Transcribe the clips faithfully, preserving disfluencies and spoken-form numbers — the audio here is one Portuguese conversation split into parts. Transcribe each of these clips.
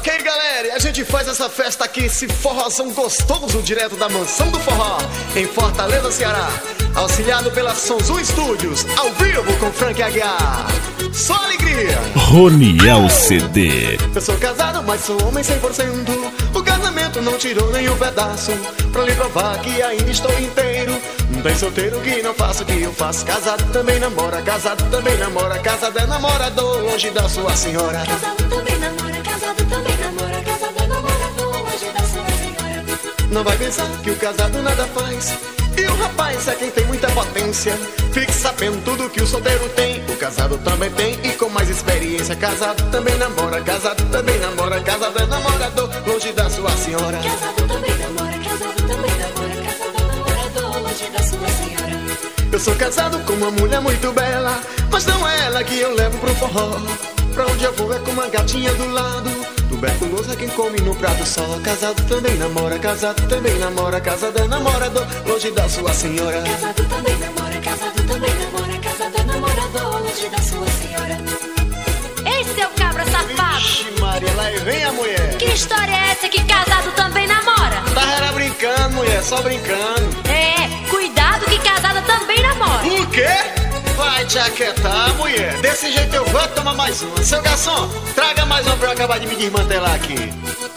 Ok, galera, e a gente faz essa festa aqui, esse forrozão gostoso, direto da Mansão do Forró, em Fortaleza, Ceará. Auxiliado pela Sonzum Studios, ao vivo com Frank Aguiar. Só alegria! Roniel C D. Eu sou casado, mas sou homem cem por cento. O casamento não tirou nem um pedaço, pra lhe provar que ainda estou inteiro. Bem solteiro que não faço o que eu faço. Casado também namora, casado também namora. Casado é namorador, longe da sua senhora. Casado também namora, casado também namora. Casado é namorador, longe da sua senhora. Não vai pensar que o casado nada faz, e o rapaz é quem tem muita potência. Fique sabendo tudo que o solteiro tem, o casado também tem, e com mais experiência. Casado também namora, casado também namora. Casado é namorador, longe da sua senhora. Casado também namora, casado também namora. Casado é namorador, longe da sua senhora. Eu sou casado com uma mulher muito bela, mas não é ela que eu levo pro forró. Pra onde eu vou é com uma gatinha do lado. Tuberculoso é quem come no prato só. Casado também namora, casado também namora. Casado é namorador, longe da sua senhora. Casado também namora, casado também namora. Casado é namorador, longe da sua senhora. Ei, seu cabra safado! Vixe Maria, lá vem a mulher. Que história é essa que casado também namora? Tá era brincando, mulher, só brincando. É, cuidado que casada também namora. O quê? Vai te aquietar, mulher. Desse jeito eu vou tomar mais uma. Seu garçom, traga mais uma pra eu acabar de me desmantelar aqui.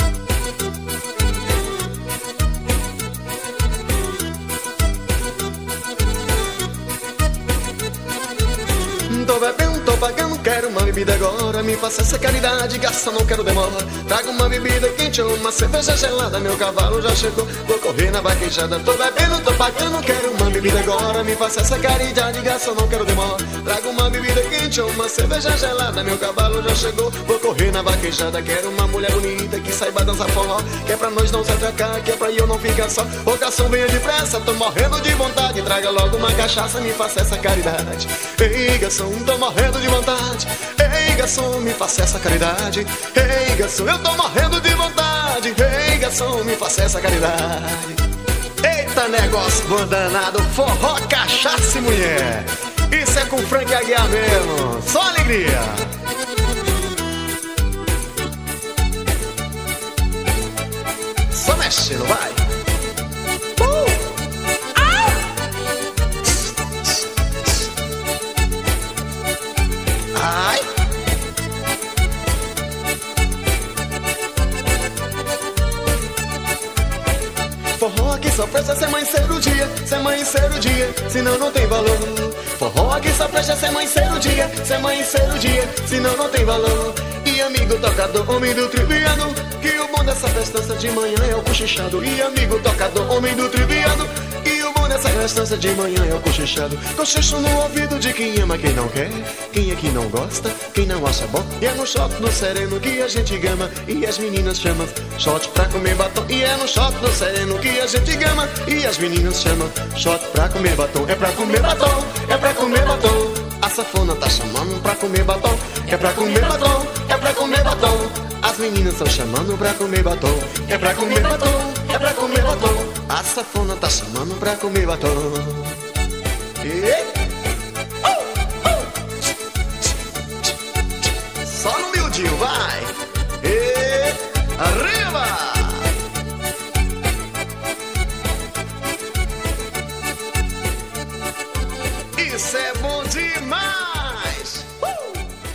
Tô bebendo, tô pagando, quero uma bebida agora. Me faça essa caridade, garçom, não quero demora. Traga uma bebida quente ou uma cerveja gelada. Meu cavalo já chegou, vou correr na vaquejada. Tô bebendo, tô pagando, quero uma bebida agora. Me faça essa caridade, garçom, não quero demora. Traga uma bebida quente ou uma cerveja gelada. Meu cavalo já chegou, vou correr na vaquejada. Quero uma mulher bonita que saiba dançar forró, que é pra nós não se atracar, que é pra eu não ficar só. Ô garçom, venha depressa, tô morrendo de vontade. Traga logo uma cachaça, me faça essa caridade. Ei, garçom, tô morrendo de vontade. Ei, garçom, me faça essa caridade. Ei, garçom, eu tô morrendo de vontade. Ei, garçom, me faça essa caridade. Eita, negócio bom danado, forró, cachaça e mulher. Isso é com Frank Aguiar mesmo, só alegria. Só mexendo, vai. Ai. Forró aqui só presta se amanhecer o dia, se amanhecer o dia, senão não tem valor. Forró aqui só presta se amanhecer o dia, se amanhecer o dia, senão não tem valor. E amigo tocador, homem do triviano, que o bom dessa festança de manhã é o cochichado. E amigo tocador, homem do triviano, e o bom dessa festança de manhã é o cochichado. Cochicho no ouvido de quem ama, quem não quer, quem é que não gosta, quem não acha bom. E é no shot no sereno que a gente gama, e as meninas chamam shot pra comer batom. E é no shot no sereno que a gente gama, e as meninas chamam shot pra comer batom. É pra comer batom, é pra comer batom. A safona tá chamando pra comer batom. É pra comer batom, é pra comer batom. As meninas estão chamando pra comer batom. É pra comer batom, é pra comer batom. A safona tá chamando pra comer batom. E... oh, oh. Só no miudinho, vai. E... arriba. Isso é bom demais! Uh!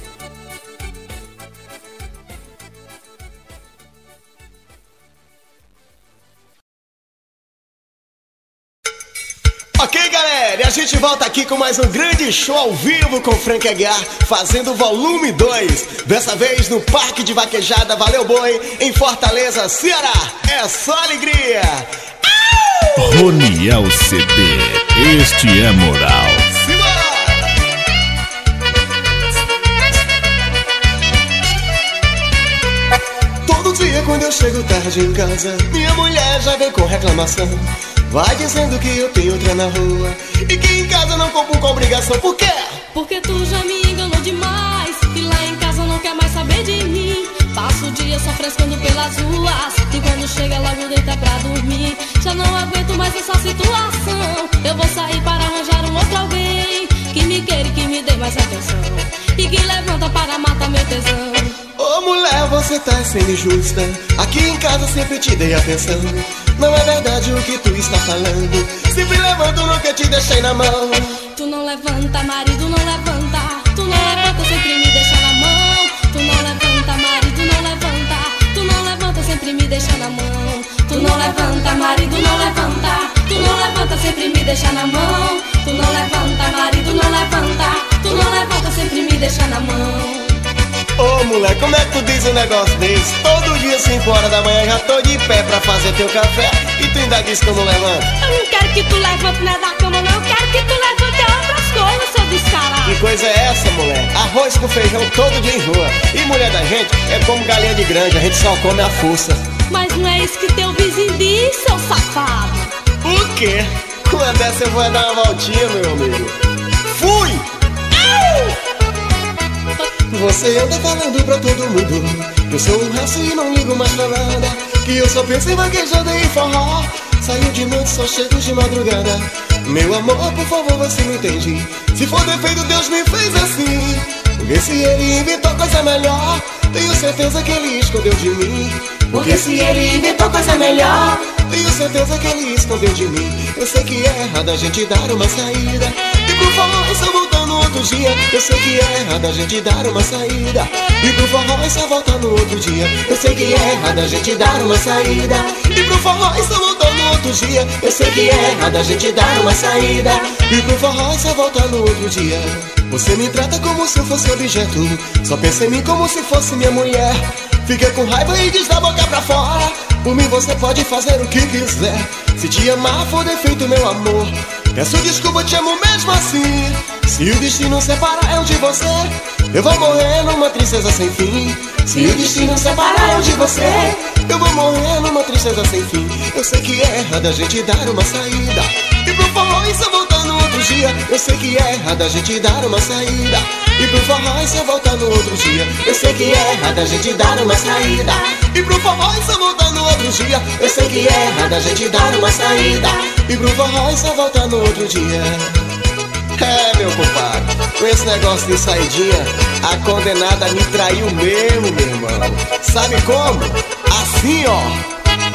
Ok, galera, e a gente volta aqui com mais um grande show ao vivo com Frank Aguiar, fazendo o volume dois. Dessa vez no Parque de Vaquejada Valeu Boi, em Fortaleza, Ceará. É só alegria! Roniel C D, este é moral. Todo dia quando eu chego tarde em casa, minha mulher já vem com reclamação. Vai dizendo que eu tenho outra na rua e que em casa não compro com obrigação. Por quê? Porque tu já me enganou demais e lá em casa não quer mais saber de mim. Passo o dia só frescando pelas ruas e quando chega logo deita pra dormir. Já não aguento mais essa situação. Eu vou sair para arranjar um outro alguém que me queira e que me dê mais atenção e que levanta para matar meu tesão. Ô mulher Mulher, você tá sendo injusta. Aqui em casa sempre te dei atenção. Não é verdade o que tu está falando. Sempre levanto, nunca te deixei na mão. Tu não levanta, marido, não levanta. Tu não levanta, sempre me deixa na mão. Tu não levanta, marido, não levanta. Tu não levanta, sempre me deixa na mão. Tu não levanta, marido, não levanta. Tu não levanta, sempre me deixa na mão. Tu não levanta, marido, não levanta. Tu não levanta, sempre me deixa na mão. Ô mulher, como é que tu diz um negócio desse? Todo dia, cinco horas da manhã, já tô de pé pra fazer teu café. E tu ainda diz que eu não levanto? Eu não quero que tu levante nada da cama, não. Eu quero que tu levante outras coisas, seu descarado. Que coisa é essa, mulher? Arroz com feijão todo dia em rua. E mulher da gente é como galinha de granja, a gente só come a força. Mas não é isso que teu vizinho diz, seu safado. O quê? Uma dessa eu vou dar uma voltinha, meu amigo. Fui! Você anda falando pra todo mundo que eu sou um raço e não ligo mais pra nada, que eu só penso em vaquejada e forró. Saiu de noite, só chego de madrugada. Meu amor, por favor, você me entende. Se for defeito, Deus me fez assim. Porque se ele inventou coisa melhor, tenho certeza que ele escondeu de mim. Porque se ele inventou coisa melhor, tenho certeza que ele escondeu de mim. Eu sei que é errado a gente dar uma saída e pro forró só voltar no outro dia. Eu sei que é errado a gente dar uma saída e pro forró só voltar no outro dia. Eu sei que é errado a gente dar uma saída e pro forró só voltar no outro dia. Eu sei que é errado a gente dar uma saída e pro forró só voltar no outro dia. Você me trata como se eu fosse objeto, só pensa em mim como se fosse minha mulher. Fica com raiva e diz da boca pra fora: por mim você pode fazer o que quiser. Se te amar for defeito, meu amor, peço desculpa, te amo mesmo assim. Se o destino separar eu de você, eu vou morrer numa tristeza sem fim. Se o destino separar eu de você, eu vou morrer numa tristeza sem fim. Eu sei que é errado a gente dar uma saída e pro forró e só voltar no outro dia. Eu sei que é errado a gente dar uma saída e pro forró e só voltar no outro dia. Eu sei que é errado a gente dar uma saída e pro forró e só voltar no outro dia. Eu sei que é errado a gente dar uma saída e pro forró e só voltar no outro dia. É, meu compadre, com esse negócio de saidinha, a condenada me traiu mesmo, meu irmão. Sabe como? Assim, ó.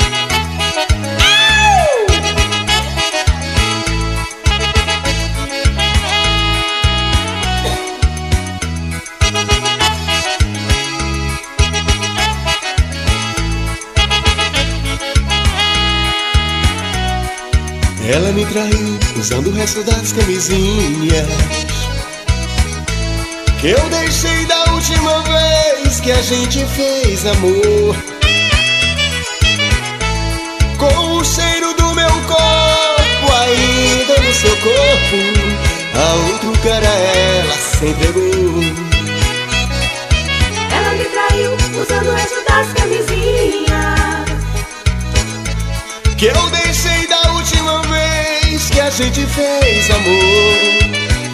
Ela me traiu usando o resto das camisinhas que eu deixei da última vez que a gente fez amor. Com o cheiro do meu corpo ainda no seu corpo, a outro cara ela se entregou. Ela me traiu usando o resto das camisinhas que eu deixei da última vez que a gente fez amor.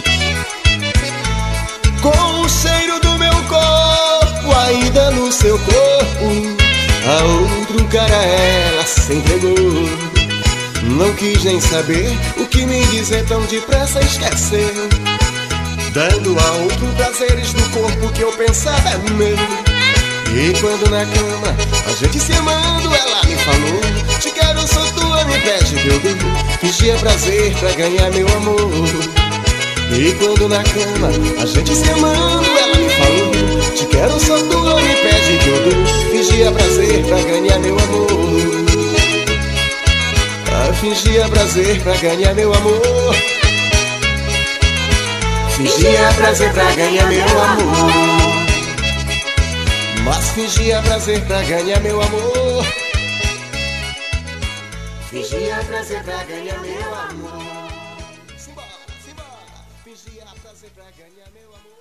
Com o cheiro do meu corpo ainda no seu corpo, a outro cara ela se entregou. Não quis nem saber o que me dizer, tão depressa esqueceu, dando a outro prazeres do corpo que eu pensava é meu. E quando na cama a gente se amando, ela me falou: te quero, sou tua, me pede que eu dou. Fingia prazer pra ganhar meu amor. E quando na cama a gente se amando, ela me falou: te quero, sou tua, me pede que eu dou. Fingia prazer pra ganhar meu amor. Ah, fingia prazer pra ganhar meu amor. Fingia prazer pra ganhar meu amor. Mas fingia prazer pra ganhar meu amor. Fingia prazer pra ganhar meu amor. Simbora, simbora. Fingia prazer pra ganhar meu amor.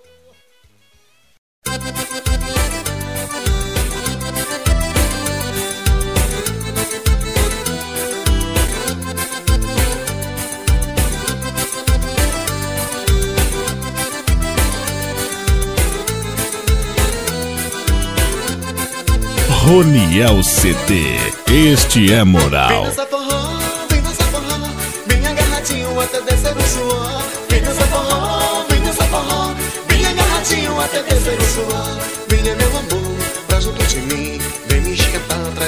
Roniel C D, este é moral. Vem dançar forró, vem dançar forró, bem agarradinho até descer o suor. Vem dançar forró, vem dançar forró, bem agarradinho até descer o suor. Venha meu amor, pra junto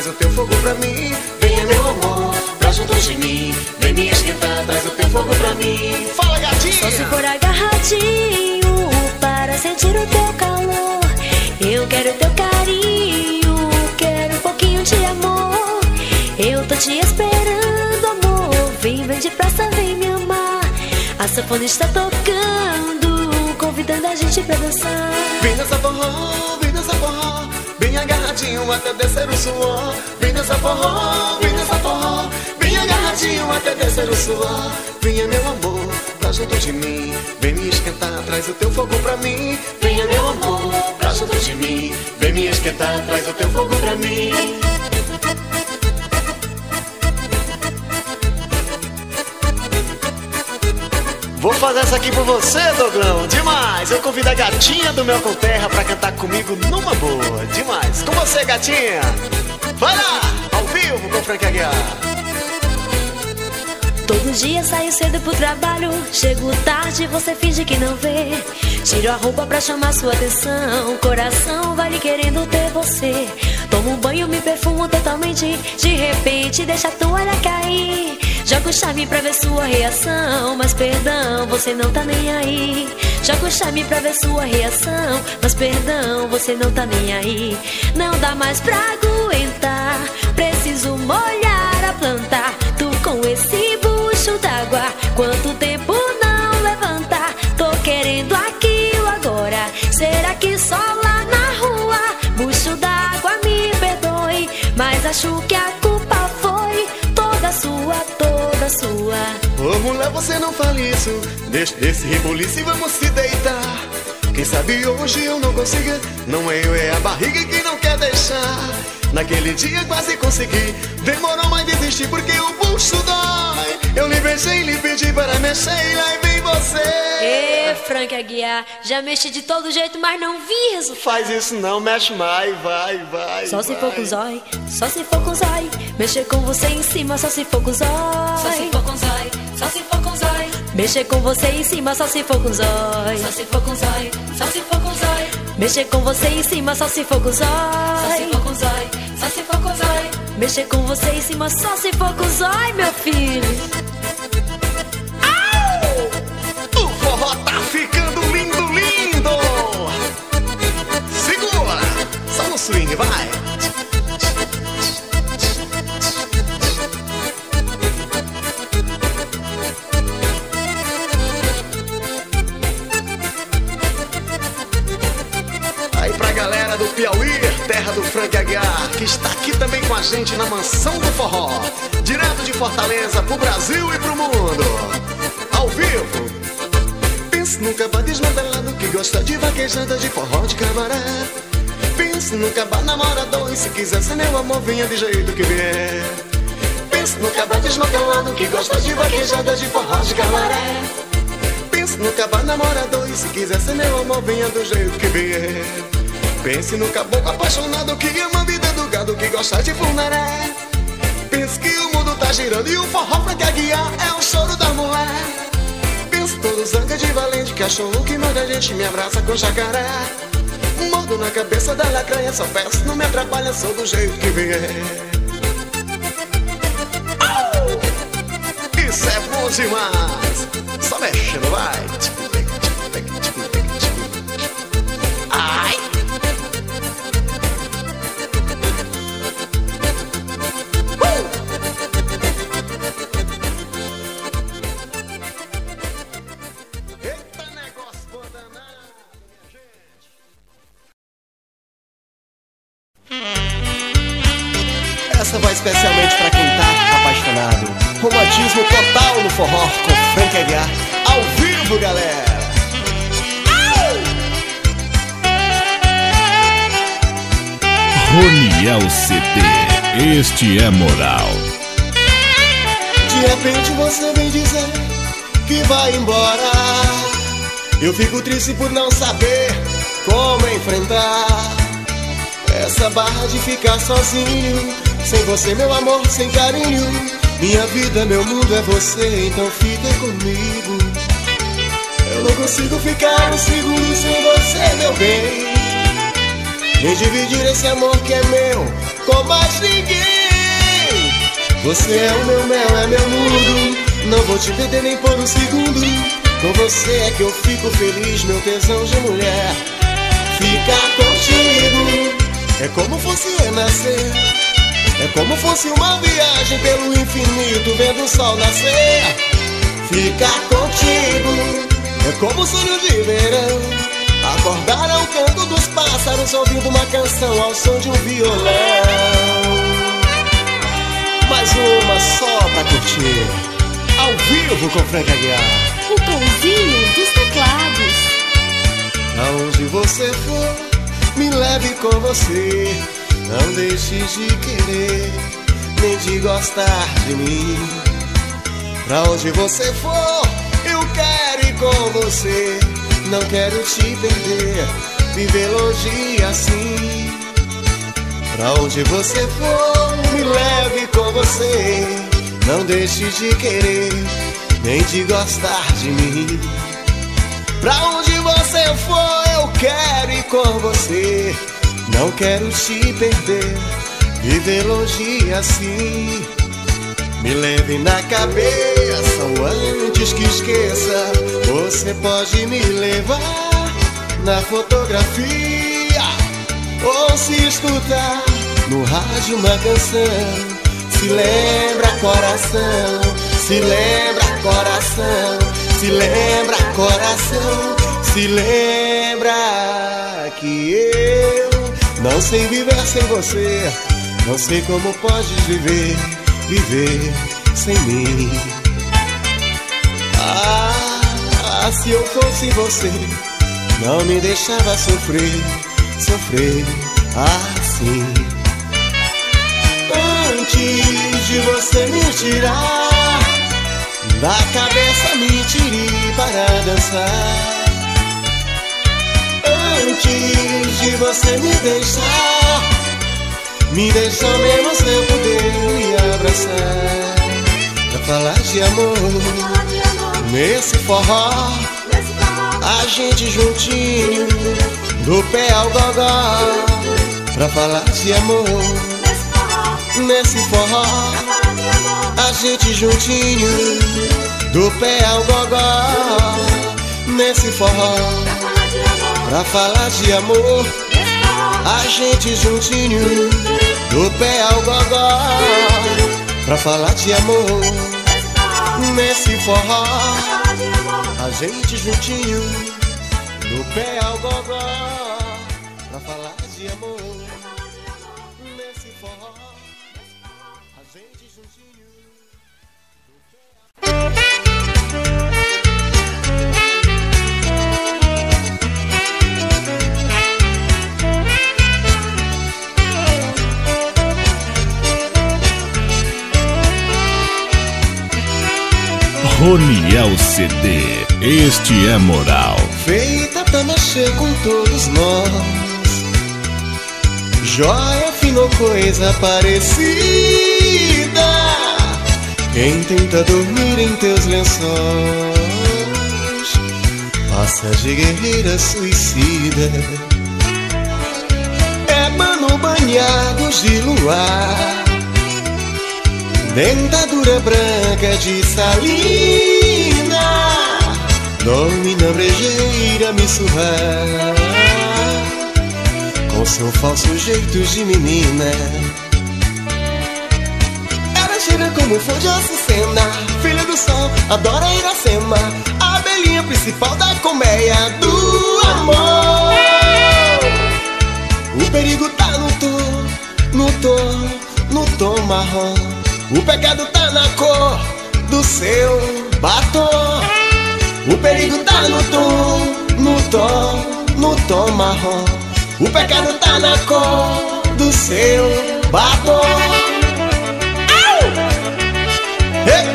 traz o teu fogo pra mim. Venha meu amor, pra junto de mim. Vem me esquentar, traz o teu fogo pra mim. Fala, gatinha! Só se for agarradinho para sentir o teu calor. Eu quero teu carinho, quero um pouquinho de amor. Eu tô te esperando, amor. Vem, vem depressa, vem me amar. A sanfona está tocando, convidando a gente pra dançar. Vem dançar forró, vem dançar forró. Bem agarradinho até descer o suor. Vem dançar forró, vem dançar forró. Bem agarradinho até descer o suor. Venha meu amor, pra junto de mim. Vem me esquentar, traz o teu fogo pra mim. Venha meu amor, pra junto de mim. Vem me esquentar, traz o teu fogo pra mim. Vou fazer essa aqui por você, Doglão. Demais! Eu convido a gatinha do Mel com Terra pra cantar comigo numa boa. Demais! Com você, gatinha! Vai lá! Ao vivo com Frank Aguiar. Todo dia saio cedo pro trabalho, chego tarde, você finge que não vê. Tiro a roupa pra chamar sua atenção, coração vai lhe querendo ter você. Tomo um banho, me perfumo totalmente, de repente deixa a toalha cair. Jogo o charme pra ver sua reação, mas perdão, você não tá nem aí. Jogo o charme pra ver sua reação, mas perdão, você não tá nem aí. Não dá mais pra aguentar, preciso molhar a planta. Tu com esse bucho d'água, quanto tempo não levantar? Tô querendo aquilo agora, será que só lá na rua? Bucho d'água, me perdoe, mas acho que a culpa foi toda sua, toda sua. Ô mulher, você não fale isso, deixa esse reboliço e vamos se deitar. Quem sabe hoje eu não consiga, não é eu, é a barriga que não quer deixar. Naquele dia quase consegui, demorou, mas desisti porque o bucho dói. Eu lhe beijei, lhe pedi para mexer e lá vem você. Ê, Frank Aguiar, já mexi de todo jeito, mas não vi resultado. Faz isso não, mexe mais, vai, vai. Só se vai. for com zói, só se for com zói. Mexer com você em cima, só se for com zói. Só se for com zói, só se for com zói. Mexer com você em cima, só se for com zói. Só se for com zói, só se for com zói. Mexer com você em cima, só se for com zói. Só se for com zói, só se for com zói. Mexer com você em cima, só se for com zói, meu filho. Au! O forró tá ficando lindo, lindo. Segura, só no swing, vai. Aí pra galera do Piauí, terra do Frank Aguiar, que está aqui também com a gente na Mansão do Forró, direto de Fortaleza pro Brasil e pro mundo, ao vivo. Pense num caba desmantelado que gosta de vaquejada, de forró de camaré. Pense num caba namorador e se quiser ser meu amor, venha de jeito que vier. Pense num caba desmantelado que gosta de vaquejada, de forró de camaré. Pense no caba namorador e se quiser ser meu amor, venha do jeito que vier. Pense no caboclo apaixonado que ama a vida do gado, que gosta de funeré. Pense que o mundo tá girando e o forró Frank Aguiar é o choro da mulher. Pense todo zanga de valente, cachorro que manda a gente, me abraça com jacaré. Mordo na cabeça da lacraia, só peço, não me atrapalha, sou do jeito que vier. Oh! Isso é bom demais, só mexendo, vai. Ai! Essa vai especialmente pra quem tá apaixonado. Romantismo total no forró com Frank Aguiar, ao vivo, galera. Roniel C D, este é moral. De repente você vem dizer que vai embora. Eu fico triste por não saber como enfrentar essa barra de ficar sozinho, sem você, meu amor, sem carinho. Minha vida, meu mundo é você, então fica comigo. Eu não consigo ficar um segundo sem você, meu bem. Vem dividir esse amor que é meu com mais ninguém. Você é o meu mel, é meu mundo, não vou te perder nem por um segundo. Com você é que eu fico feliz, meu tesão de mulher. Ficar contigo é como fosse renascer, é como fosse uma viagem pelo infinito, vendo o sol nascer. Ficar contigo é como sonho de verão, acordar ao canto dos pássaros, ouvindo uma canção ao som de um violão. Mais uma só pra curtir, ao vivo com Frank Aguiar, o Cãozinho dos Teclados. Aonde você for, me leve com você. Não deixe de querer, nem de gostar de mim. Pra onde você for, eu quero ir com você. Não quero te perder, viver longe assim. Pra onde você for, me leve com você. Não deixe de querer, nem de gostar de mim. Pra onde você for, eu quero ir com você. Não quero te perder, viver longe assim. Me leve na cabeça, antes que esqueça. Você pode me levar na fotografia, ou se escutar no rádio uma canção. Se lembra, coração, se lembra, coração, se lembra, coração, se lembra que eu não sei viver sem você. Não sei como podes viver, viver sem mim. Ah, se eu fosse você, não me deixava sofrer, sofrer assim. Antes de você me tirar da cabeça, me tire para dançar. Antes de você me deixar, me deixa ao menos eu poder me abraçar. Pra falar de amor, nesse forró, a gente juntinho, do pé ao gogó. Pra falar de amor, nesse forró, a gente juntinho, do pé ao gogó. Nesse forró, pra falar de amor, a gente juntinho, do pé ao gogó. Pra falar de amor, nesse forró, a gente juntinho, do pé ao gogó. Pra falar de amor, nesse forró, a gente juntinho, do pé ao gogó. Roniel C D, este é moral. Feita pra mexer com todos nós, joia fina ou coisa parecida. Quem tenta dormir em teus lençóis passa de guerreira suicida. É mano banhados de luar, dentadura branca de salina, dorme na brejeira me surrar, com seu falso jeito de menina. Ela chega como flor de Açucena, filha do sol, adora Iracema, a abelhinha principal da colmeia do amor. O perigo tá no tom, no tom, no tom marrom. O pecado tá na cor do seu batom. O perigo tá no tom, no tom, no tom marrom. O pecado tá na cor do seu batom. Hey!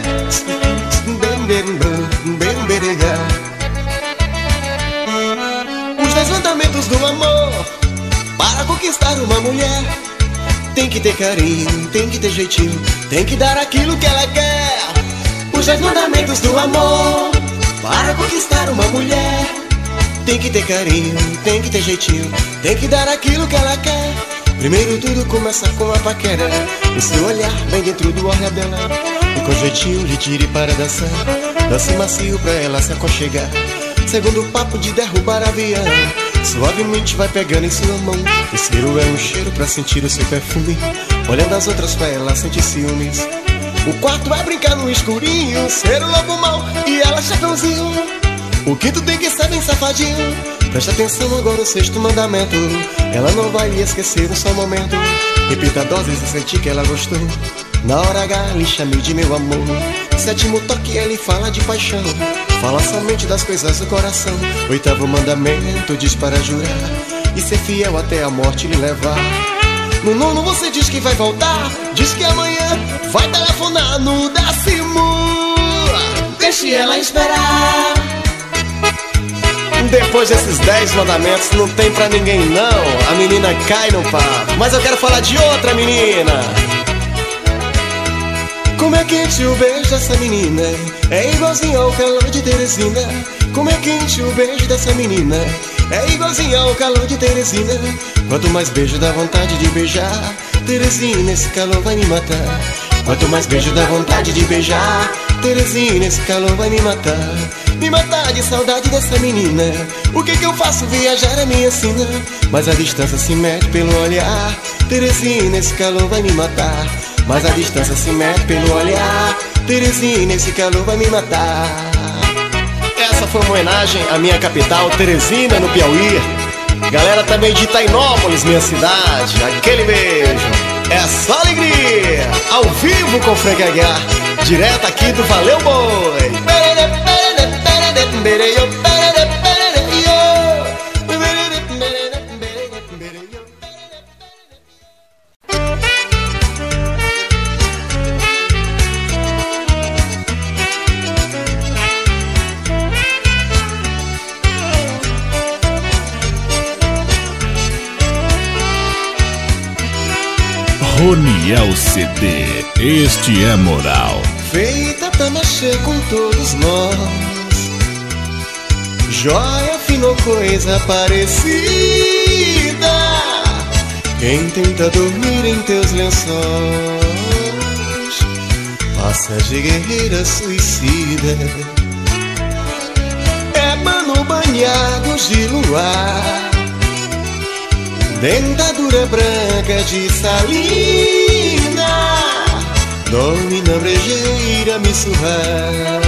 Os dez mandamentos do amor para conquistar uma mulher: tem que ter carinho, tem que ter jeitinho, tem que dar aquilo que ela quer. Os dez mandamentos do amor para conquistar uma mulher: tem que ter carinho, tem que ter jeitinho, tem que dar aquilo que ela quer. Primeiro tudo começa com a paquera. O seu olhar bem dentro do olhar dela, e com jeitinho lhe tire para dançar. Dance macio pra ela se aconchegar. Segundo papo de derrubar avião, suavemente vai pegando em sua mão. O cheiro é um cheiro pra sentir o seu perfume. Olhando as outras pra ela sentir ciúmes. O quarto é brincar no escurinho, ser o lobo mau e ela chacãozinho. O quinto tem que ser bem safadinho. Presta atenção agora o sexto mandamento. Ela não vai lhe esquecer um só momento. Repita doses e sentir que ela gostou. Na hora H lhe chamei de meu amor. Sétimo toque ele fala de paixão. Fala somente das coisas do coração. Oitavo mandamento diz para jurar e ser fiel até a morte lhe levar. No nono você diz que vai voltar. Diz que amanhã vai telefonar. No décimo deixe ela esperar. Depois desses dez mandamentos não tem pra ninguém não. A menina cai no papo. Mas eu quero falar de outra menina. Como é quente o beijo dessa menina, é igualzinho ao calor de Teresina. Como é quente o beijo dessa menina, é igualzinho ao calor de Teresina. Quanto mais beijo dá vontade de beijar, Teresina, esse calor vai me matar. Quanto mais beijo dá vontade de beijar, Teresina, esse calor vai me matar. Me matar de saudade dessa menina. O que que eu faço? Viajar a me ensina. Mas a distância se mede pelo olhar. Teresina, esse calor vai me matar. Mas a distância se mede pelo olhar. Teresina, esse calor vai me matar. Essa foi uma homenagem à minha capital, Teresina, no Piauí. Galera também de Itainópolis, minha cidade. Aquele beijo. É só alegria. Ao vivo com Frank Aguiar, direto aqui do Valeu Boi. Roniel C D, este é moral. Feita pra mexer com todos nós, joia fina ou coisa parecida. Quem tenta dormir em teus lençóis passa de guerreira suicida. É pano banhados de luar, dentadura branca de salina. Dorme na brejeira me surrar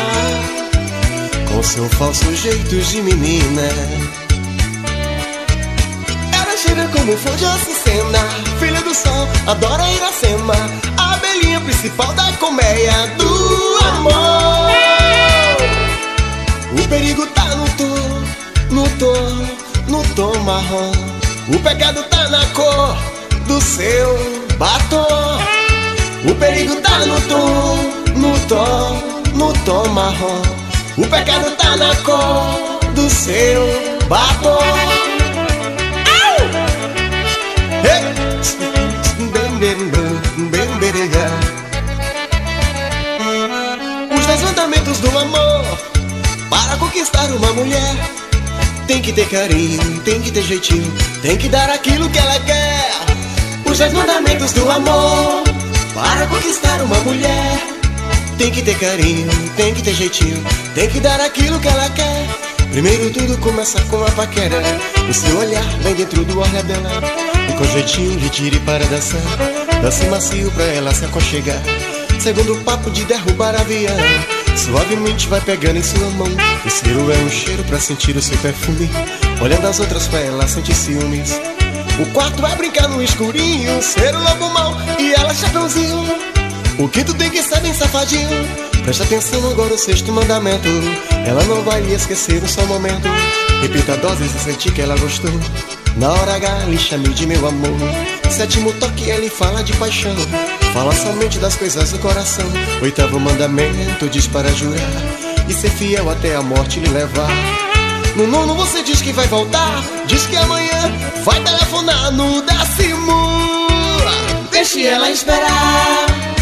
com seu falso jeito de menina. Ela cheira como flor de Açucena, filha do sol, adora Iracema, a abelhinha principal da colmeia do amor. O perigo tá no tom, no tom, no tom marrom. O pecado tá na cor do seu batom. O perigo tá no tom, no tom, no tom marrom. O pecado tá na cor do seu batom. Os dez mandamentos do amor para conquistar uma mulher: tem que ter carinho, tem que ter jeitinho, tem que dar aquilo que ela quer. Os dez mandamentos do amor para conquistar uma mulher: tem que ter carinho, tem que ter jeitinho, tem que dar aquilo que ela quer. Primeiro tudo começa com a paquera. O seu olhar bem dentro do olhar dela, e com jeitinho lhe tire para dançar. Dance macio pra ela se aconchegar. Segundo papo de derrubar avião, suavemente vai pegando em sua mão. O cheiro é um cheiro pra sentir o seu perfume. Olhando as outras pra ela sentir ciúmes. O quarto é brincar no escurinho, ser o lobo mau e ela chacãozinho. O quinto tem que ser bem safadinho. Presta atenção agora o sexto mandamento. Ela não vai lhe esquecer um só momento. Repita doses e sentir que ela gostou. Na hora H lhe chamei de meu amor. Sétimo toque ele fala de paixão. Fala somente das coisas do coração. Oitavo mandamento diz para jurar e ser fiel até a morte lhe levar. No nono você diz que vai voltar. Diz que amanhã vai telefonar. No décimo deixe ela esperar.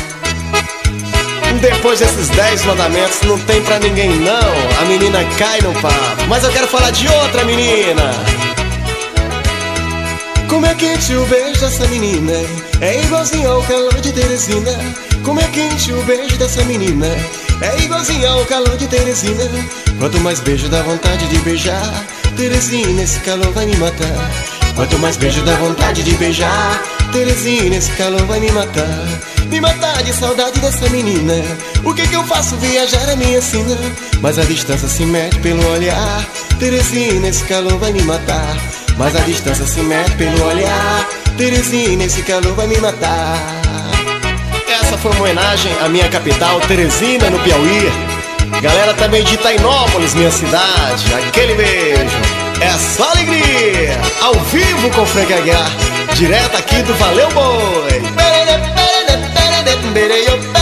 Depois desses dez mandamentos não tem pra ninguém não. A menina cai no papo. Mas eu quero falar de outra menina. Como é quente o beijo dessa menina, é igualzinho ao calor de Teresina. Como é quente o beijo dessa menina, é igualzinho ao calor de Teresina. Quanto mais beijo dá vontade de beijar, Teresina, esse calor vai me matar. Quanto mais beijo dá vontade de beijar, Teresina, esse calor vai me matar. Me matar de saudade dessa menina. O que que eu faço? Viajar a minha sina. Mas a distância se mete pelo olhar, Teresina, esse calor vai me matar. Mas a distância se mete pelo olhar, Teresina, esse calor vai me matar. Essa foi uma homenagem à minha capital, Teresina, no Piauí. Galera também de Itainópolis, minha cidade. Aquele beijo. É só alegria. Ao vivo com Frank Aguiar, direto aqui do Valeu Boi.